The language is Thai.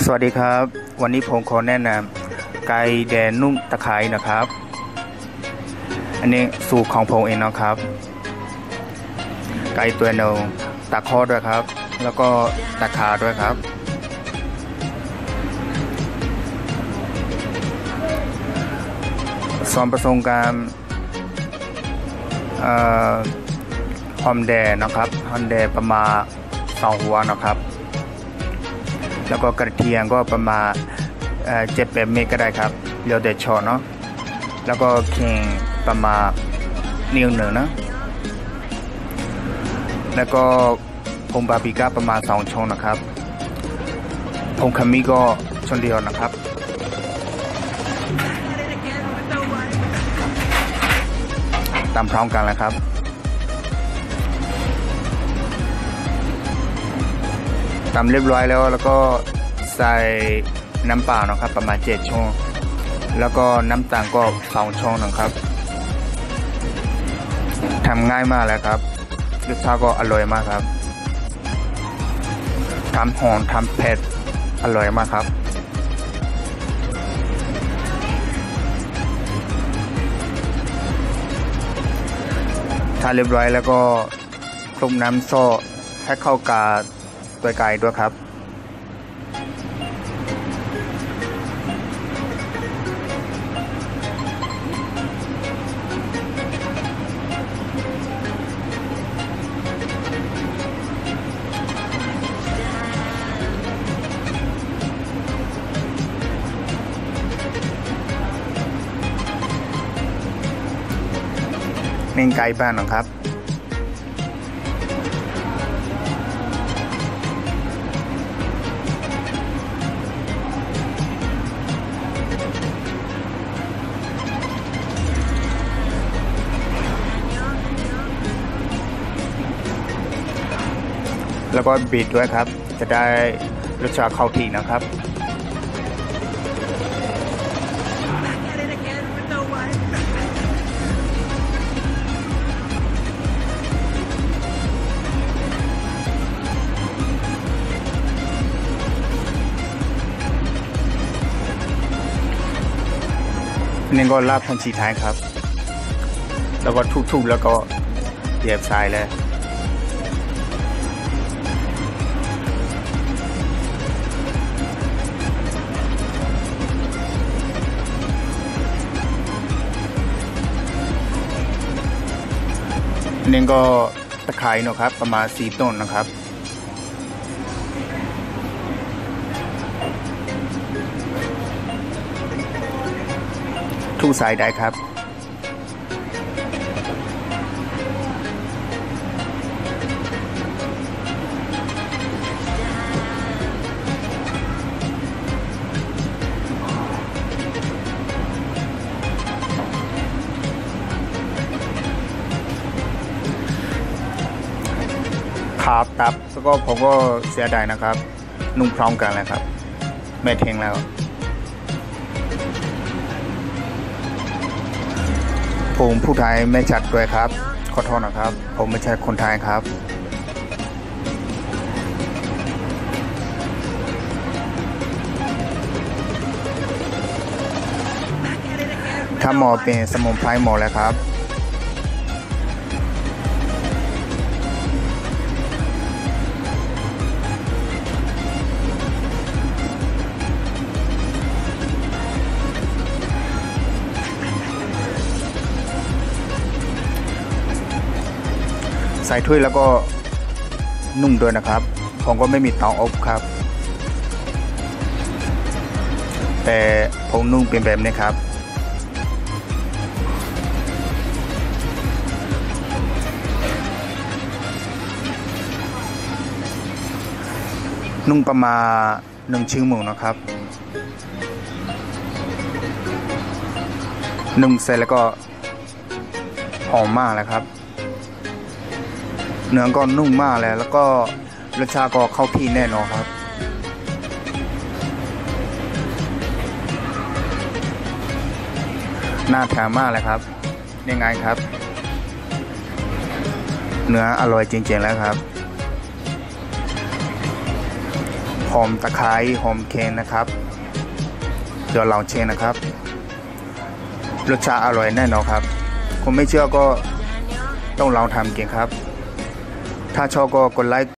สวัสดีครับวันนี้ผมขอแนะนำไก่แดงนุ่มตะไคร้นะครับอันนี้สูตรของผมเองนะครับไก่ตัวหนึ่งตักคอด้วยครับแล้วก็ตักขาด้วยครับส่วนผสมการหอมแดงนะครับหอมแดงประมาณ2 หัวนะครับแล้วก็กระเทียมก็ประมาณ7-8 เม็ดก็ได้ครับเดี๋ยวเด็ดช้อนเนาะแล้วก็ขิงประมาณ1 นะแล้วก็ผงบาร์บีก้าประมาณ2 ช้อนนะครับผงขมิ้นก็ช้อนเดียวนะครับตามพร้อมกันเลยครับตำเรียบร้อยแล้วก็ใส่น้ำเปล่านะครับประมาณ7 ช้อนแล้วก็น้ำตาลก็2 ช้อนนะครับทำง่ายมากเลยครับรสชาติก็อร่อยมากครับทำหอมทำเผ็ดอร่อยมากครับถ้าเรียบร้อยแล้วก็คลุกน้ำซอสให้เข้ากับตัวไก่ด้วยครับเน้นไก่บ้านนะครับแล้วก็บีบด้วยครับจะได้รสชาติเข้าที่นะครับนี่ก็ลาบพันชีท้ายครับแล้วก็ทุบๆแล้วก็เหยียบทรายเลยนี่ก็ตะไคร้นะครับประมาณ4 ต้นนะครับทุกสายได้ครับขาตับแล้วก็ผมก็เสียดายนะครับนุ่งพร้อมกันเลยครับไม่เทงแล้วผมผู้ไทยไม่ชัดด้วยครับขอโทษนะครับผมไม่ใช่คนไทยครับถ้าหมอเป็นสมุนไพรหมอแล้วครับใส่ถ้วยแล้วก็นุ่มด้วยนะครับผมก็ไม่มีเตาอบครับแต่ผมนุ่มเป็นแบบนี้ครับนุ่มประมาณ1 ชั่วโมงนะครับนุ่มเสร็จแล้วก็หอมมากเลยครับเนื้อก็นุ่มมากเลยแล้วก็รสชาติก็เข้าที่แน่นอนครับน่าทานมากเลยครับยังไงครับเนื้ออร่อยจริงๆแล้วครับหหอมตะไคร้หอมเค็มนะครับเดี๋ยวลองชิมนะครับรสชาติอร่อยแน่นอนครับคุณไม่เชื่อก็ต้องลองทำกินครับถ้าชอบก็กดไลค์